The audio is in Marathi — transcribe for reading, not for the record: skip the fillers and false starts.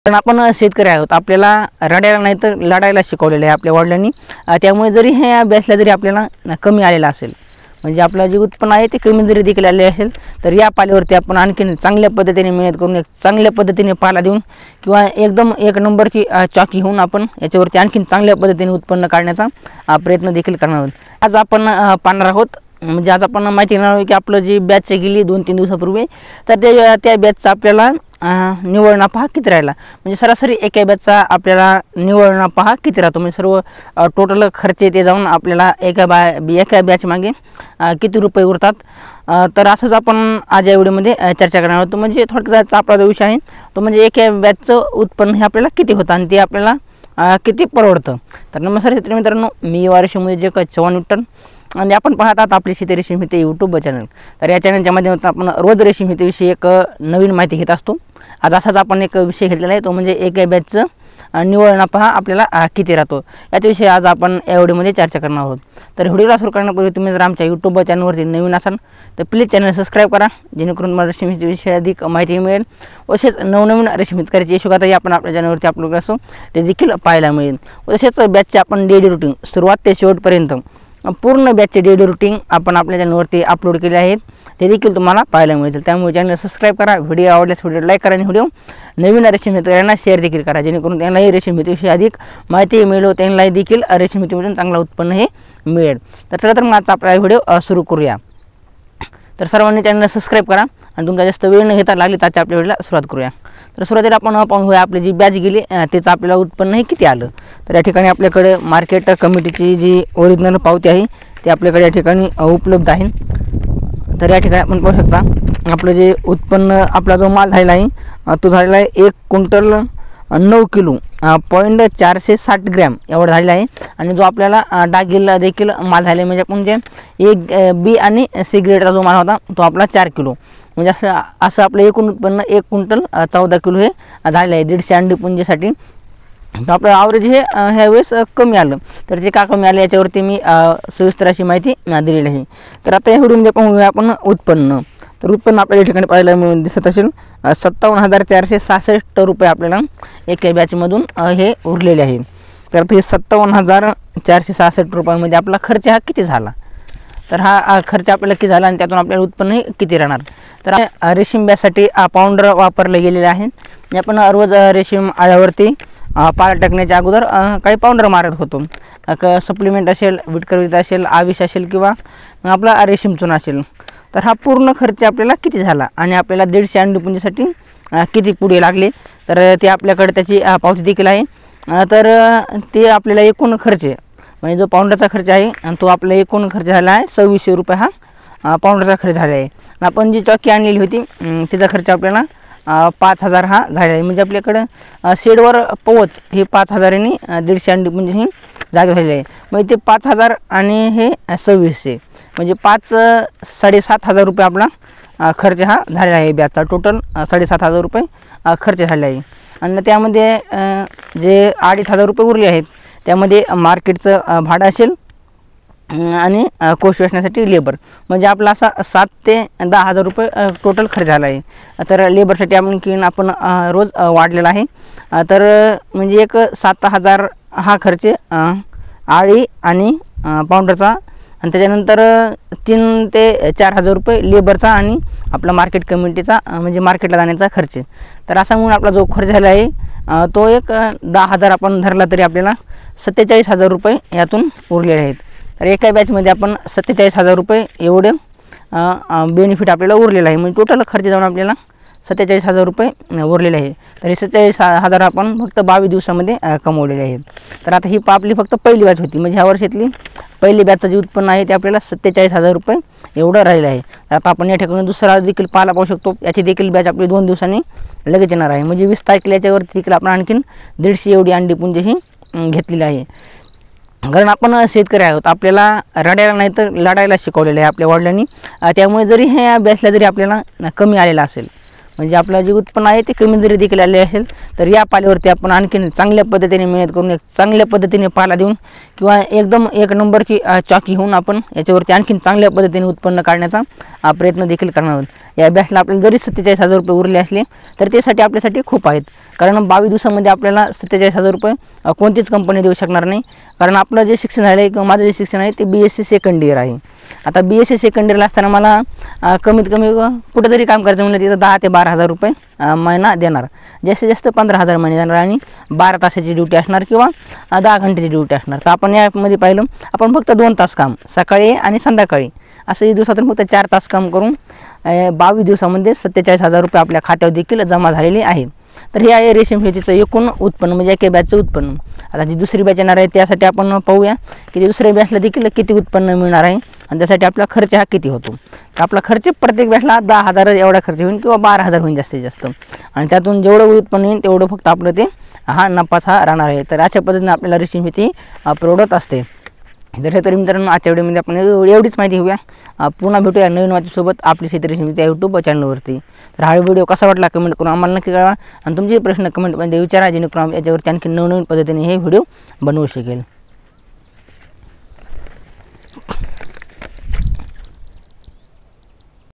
कारण आपण शेतकरी आहोत, आपल्याला रडायला नाही तर लढायला शिकवलेलं आहे आपल्या वडिलांनी। त्यामुळे जरी हे अभ्यासला जरी आपल्याला कमी आलेला असेल, म्हणजे आपलं जे उत्पन्न आहे ते कमी जरी देखील आले असेल, तर या पाल्यावरती आपण आणखीन चांगल्या पद्धतीने मेहनत करून एक चांगल्या पद्धतीने पाला देऊन किंवा एकदम एक नंबरची चॉकी होऊन आपण याच्यावरती आणखीन चांगल्या पद्धतीने उत्पन्न काढण्याचा प्रयत्न देखील करणार आहोत। आज आपण पाहणार आहोत, म्हणजे आज आपण माहिती घेणार आहोत की आपलं जी बॅच गेली 2-3 दिवसापूर्वी, तर त्या बॅचचा आपल्याला निव्वळ नफा हा किती राहिला, म्हणजे सरासरी एका बॅचचा आपल्याला निव्वळ नफा हा किती राहतो, म्हणजे सर्व टोटल खर्च ते जाऊन आपल्याला एका बॅच मागे किती रुपये उरतात। तर असंच आपण आज या व्हिडिओमध्ये चर्चा करणार आहोत। म्हणजे थोडक्यात आपला जो विषय आहे तो म्हणजे एका बॅचचं उत्पन्न हे आपल्याला किती होतं आणि ते आपल्याला किती परवडतं। तर नमस्कार शेतकरी मित्रांनो, मी वारशेमध्ये जे काय चव्हाण विठ्ठल आणि आपण पाहत आहात आपली शेती रेशीम शेती यूट्यूब चॅनल। तर या चॅनलच्या माध्यमातून आपण रोज रेशीम शेतीविषयी एक नवीन माहिती घेत असतो। आज असाच आपण एक विषय घेतलेला आहे, तो म्हणजे एका बॅचचं निव्वळ नफा हा आपल्याला किती राहतो, याच्याविषयी आज आपण या व्हिडिओमध्ये चर्चा करणार आहोत। तर व्हिडिओला सुरू करण्यापूर्वी तुम्ही जर आमच्या यूट्यूब चॅनलवरती नवीन असाल तर प्लीज चॅनल सबस्क्राईब करा, जेणेकरून मला रेशीम शेतीविषयी अधिक माहिती मिळेल। तसेच नवनवीन रेशीम शेतकऱ्याची यशोगाथाही आपण आपल्या चॅनलवरती अपलोड असतो ते देखील पाहायला मिळेल। तसेच बॅचचे आपण डेली रुटीन सुरुवात ते शेवटपर्यंत पूर्ण बॅचचे डेली रुटीन आपण आपल्या चॅनलवरती अपलोड केले आहेत, ते देखील तुम्हाला पाहायला मिळतील। त्यामुळे चॅनल सबस्क्राईब करा, व्हिडिओ आवडल्यास व्हिडिओ लाईक करा आणि व्हिडिओ नवीन रेशीम शेतकऱ्यांना शेअर देखील करा, जेणेकरून त्यांनाही रेशीम शेतीविषयी अधिक माहिती मिळेल, त्यांनाही देखील रेशीम शेतीमधून चांगलं उत्पन्न हे मिळेल। तर चला तर मग आता आपला व्हिडिओ सुरू करूया। तर सर्वांनी चॅनल सबस्क्राईब करा आणि तुमचा जास्त वेळ न घेता लागली तर आपल्या व्हिडिओला सुरुवात करूया। तर सुरुवातीला आपण पाहूया आपली जी बॅच गेली त्याचं आपल्याला उत्पन्न हे किती आलं। तर या ठिकाणी आपल्याकडे मार्केट कमिटीची जी ओरिजिनल पावती आहे ती आपल्याकडे या ठिकाणी उपलब्ध आहे। तर या ठिकाणी आपण पाहू शकता आपलं जे उत्पन्न आपला जो माल झालेला आहे तो झालेला आहे 1 क्विंटल 9 किलो 460 ग्रॅम एवढा झालेला आहे। आणि जो आपल्याला डागीला देखील माल झाला म्हणजे आपण जे एक बी आणि सी ग्रेडचा जो माल होता तो आपला 4 किलो, म्हणजे असं आपलं एकूण उत्पन्न 1 क्विंटल 14 किलो हे झालेलं आहे 150 अंडी पुंजीसाठी। तर आपलं ॲव्हरेज हे ह्यावेळेस कमी आलं, तर ते का कमी आलं याच्यावरती मी सविस्तर अशी माहिती दिलेली आहे। तर आता या व्हिडिओमध्ये पाहूया आपण उत्पन्न। तर उत्पन्न आपल्या या ठिकाणी पाहायला मिळून दिसत असेल 57,466 रुपये आपल्याला एका बॅचमधून हे उरलेले आहे। तर ते 57,466 रुपयामध्ये आपला खर्च हा किती झाला, तर हा खर्च आपल्याला किती झाला आणि त्यातून आपल्याला उत्पन्न हे किती राहणार। तर रेशीम बॅचसाठी पाऊंडर वापरले गेलेले आहे। आपण रोज रेशीम आळ्यावरती पाला टाकण्याच्या अगोदर काही पाऊंडर मारत होतो, सप्लिमेंट असेल, विटकरवीत असेल, आविष असेल किंवा आपला रेशीम चूना असेल। तर हा पूर्ण खर्च आपल्याला किती झाला आणि आपल्याला 150 अंडी पुंजीसाठी किती पुढे लागले, तर ते आपल्याकडे त्याची पावती देखील आहे। तर ते आपल्याला एकूण खर्च म्हणजे जो पाऊंडरचा खर्च आहे तो आपला एकूण खर्च झाला आहे 2600 रुपये हा पाऊंडरचा खर्च झाला आहे। आपण जी चॉकी आणलेली होती तिचा खर्च आपल्याला 5000 हा झाला आहे, म्हणजे आपल्याकडं शेडवर पोच हे 5000 आणि 150 अंडी पुंजी ही जागा झालेली आहे। म्हणजे ते 5000 आणि हे 2600 म्हणजे 5,500-7,000 रुपये आपला खर्च हा झालेला आहे बॅचचा। टोटल 7,500 रुपये खर्च झालेला आहे। आणि त्यामध्ये जे 2,500 रुपये उरले आहेत त्यामध्ये मार्केटचं भाडं असेल आणि कोश वेचण्यासाठी लेबर, म्हणजे आपला असा 7,000 ते 10,000 रुपये टोटल खर्च झाला आहे। तर लेबरसाठी आपण रोज वाढलेला आहे, तर म्हणजे एक 7,000 हा खर्च आळी आणि पाऊंडरचा, आणि त्याच्यानंतर 3,000 ते 4,000 रुपये लेबरचा आणि आपला मार्केट कमिटीचा म्हणजे मार्केटला जाण्याचा खर्च। तर असा म्हणून आपला जो खर्च झाला आहे तो एक 10,000 आपण धरला तरी आपल्याला 47,000 रुपये यातून उरलेले आहेत। तर एका बॅचमध्ये आपण 47,000 रुपये एवढे बेनिफिट आपल्याला उरलेलं आहे, म्हणजे टोटल खर्च जाऊन आपल्याला 47,000 रुपये उरलेले आहे। तर हे 47,000 आपण फक्त 22 दिवसामध्ये कमवलेले आहेत। तर आता ही आपली फक्त पहिली बॅच होती, म्हणजे ह्या वर्षातली पहिली बॅचचं जे उत्पन्न आहे ते आपल्याला 47,000 रुपये एवढं राहिलं आहे। तर आता आपण या ठिकाणी दुसरा देखील पाहायला पाहू शकतो, याची देखील बॅच आपली 2 दिवसांनी लगेच येणार आहे, म्हणजे 20 तारखेला याच्यावरती देखील आपण आणखीन 150 एवढी अंडी पुंजी ही घेतलेली आहे। कारण आपण शेतकरी आहोत, आपल्याला रडायला नाही तर लढायला शिकवलेलं आहे आपल्या वडिलांनी। त्यामुळे जरी हे बॅचला जरी आपल्याला कमी आलेला असेल, म्हणजे आपलं जे उत्पन्न आहे ते कमी जरी देखील आले असेल, तर या पाल्यावरती आपण आणखीन चांगल्या पद्धतीने मेहनत करून एक चांगल्या पद्धतीने पाला देऊन किंवा एकदम एक नंबरची चॉकी होऊन आपण याच्यावरती आणखीन चांगल्या पद्धतीने उत्पन्न काढण्याचा प्रयत्न देखील करणार आहोत। या बॅचला आपल्याला जरी 47,000 रुपये उरले असले तर त्यासाठी आपल्यासाठी खूप आहेत, कारण 22 दिवसामध्ये आपल्याला 47,000 रुपये कोणतीच कंपनी देऊ शकणार नाही. कारण आपलं जे शिक्षण झालं आहे किंवा माझं जे शिक्षण आहे ते BSc सेकंड इयर आहे. आता BSc सेकंड इयरला असताना मला कमीत कमी कुठेतरी काम करायचं म्हणलं तिथं 10,000 ते 12,000 रुपये महिना देणार. जास्तीत जास्त 15,000 महिने देणार आणि 12 तासाची ड्युटी असणार किंवा 10 घंटेची ड्युटी असणार. तर आपण या ॲपमध्ये पाहिलं आपण फक्त 2 तास काम सकाळी आणि संध्याकाळी असं दिवसातून फक्त 4 तास काम करून 22 दिवसामध्ये 47,000 रुपये आपल्या खात्यावर देखील जमा झालेले आहेत. तर हे आहे रेशीम शेतीचं एकूण उत्पन्न म्हणजे एका बॅचचं उत्पन्न. आता जी दुसरी बॅच येणार आहे त्यासाठी आपण पाहूया की ते दुसऱ्या बॅचला देखील किती उत्पन्न मिळणार आहे आणि त्यासाठी आपला खर्च हा किती होतो. तर आपला खर्च प्रत्येक बॅचला 10,000 एवढा खर्च होईल किंवा 12,000 होईल जास्तीत जास्त आणि त्यातून जेवढं उत्पन्न येईल तेवढं फक्त आपलं ते नफाच राहणार आहे. तर अशा पद्धतीने आपल्याला रेशीम शेती परवडत असते. तरी मित्रांनो आजच्या व्हिडिओमध्ये आपण एवढीच माहिती घेऊया. पुन्हा भेटूया नवीन माहितीसोबत आपली शेती रेशीम शेती या यूट्यूब चॅनलवरती. तर हा व्हिडिओ कसा वाटला कमेंट करून आम्हाला नक्की कळवा आणि तुमचे प्रश्न कमेंटमध्ये विचारा जेणेकरून याच्यावरती आणखी नवनवीन पद्धतीने हे व्हिडिओ बनवू शकेल.